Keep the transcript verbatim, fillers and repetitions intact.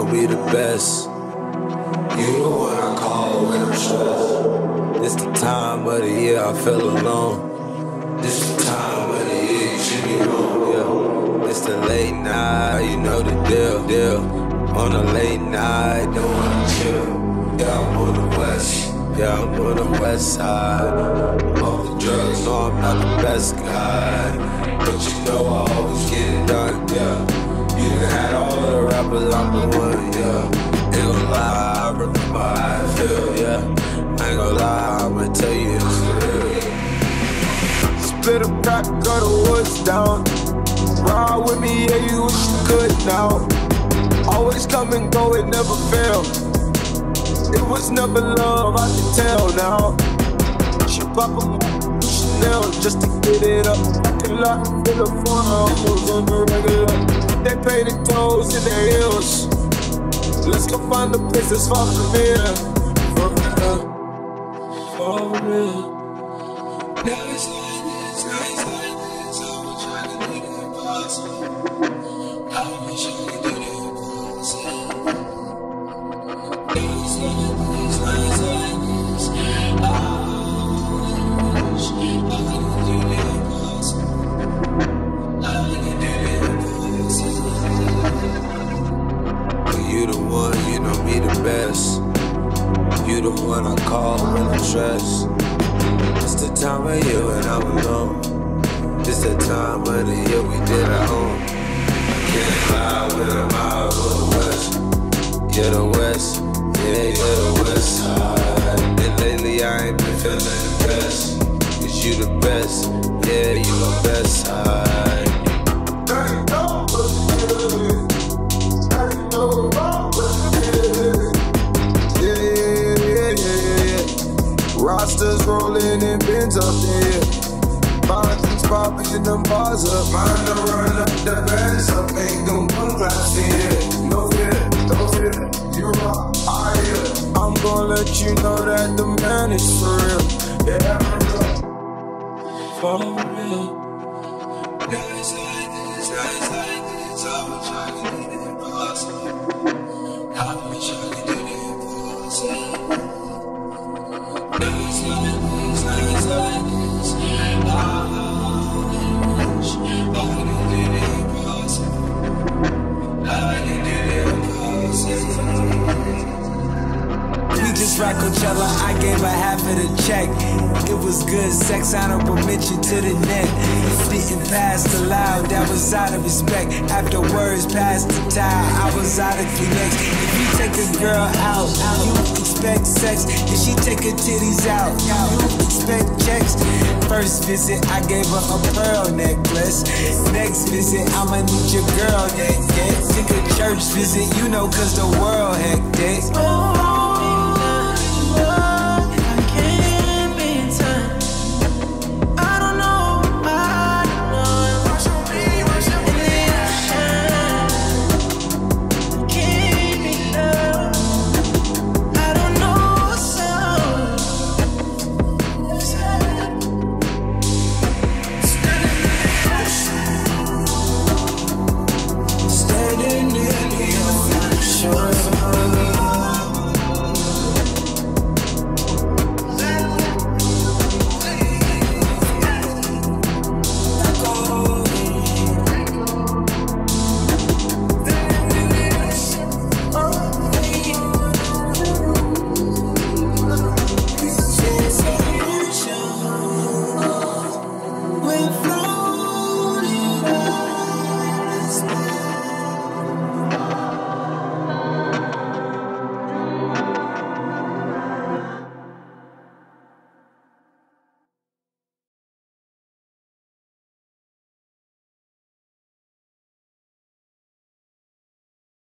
me the best. You the one I call when I'm stressed. This the time of the year I feel alone. This the time of the year you should be home, yeah. It's the late night, you know the deal, deal. On a late night, don't wanna chill. Yeah, I'm on the west, yeah, I'm on the west side. Off the drugs, no, I'm not the best guy, but you know I always get it done, yeah. You done had all the rappers, I'm the one, yeah. Ain't gon' lie, I remember how I feel, yeah. I ain't gon' lie, I'ma tell you it's real. Split a crack, cut the woods down. Ride with me, yeah, you wish you could now. Always come and go, it never failed. It was never love, I can tell now. She pop a Chanel just to get it up. Acting like a feel a phone, almost on the regular. They pay the toes in their heels. Let's go find a place that's far from here. For real, for real. Now it's like this, now it's like this. I wish I could do the impossible. I wish I could do the impossible. Now it's like this, now it's like this. I wish I could do the impossible. I could do the impossible. You the one, you know me the best. You the one I call when I'm stressed. It's the time of year when I'm alone. It's the time of the year we did our own. Can't lie when I'm out of the west. Yeah, the west, yeah, yeah, the west side. And lately I ain't been feeling the best. Cause you the best, yeah, you my best side. Rosters rolling and bins up there. Bottles popping and them bars up. Mine to run up the bands up. Ain't no one class in here. No fear, no fear. You rock, I hear. I'm gonna let you know that the man is for real. Yeah, for real. Guys like this, guys like this. I wish I could do the impossible. I wish I could do the impossible. Nice like this, nice like this. I wish I could do the impossible. I could do the impossible. We just rock Coachella, I gave her half of the check. It was good sex, honorable mention to the neck. Didn't pass the loud, that was out of respect. After words passed the towel, I was out of Kleenex. If you take a girl out, you expect sex. If she take her titties out, you expect checks. First visit, I gave her a pearl necklace. Next visit, I'ma need your girl neck. Yeah. Take a church visit, you know, cause the world hectic.